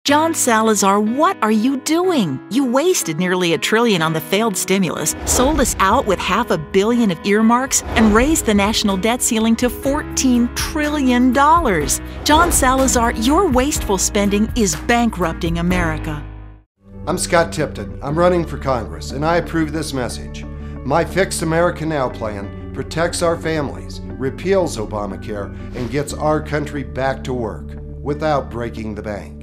John Salazar, what are you doing? You wasted nearly $1 trillion on the failed stimulus, sold us out with $500 million of earmarks, and raised the national debt ceiling to $14 trillion. John Salazar, your wasteful spending is bankrupting America. I'm Scott Tipton. I'm running for Congress, and I approve this message. My Fix America Now plan protects our families, repeals Obamacare, and gets our country back to work without breaking the bank.